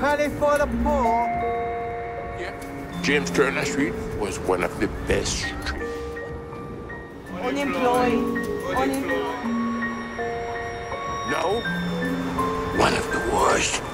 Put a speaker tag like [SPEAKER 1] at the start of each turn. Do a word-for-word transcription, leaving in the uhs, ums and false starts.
[SPEAKER 1] penny for the poor.
[SPEAKER 2] Yeah. James Turner Street was one of the best streets.
[SPEAKER 3] Unemployed. Unemployed.
[SPEAKER 2] No, one of the worst.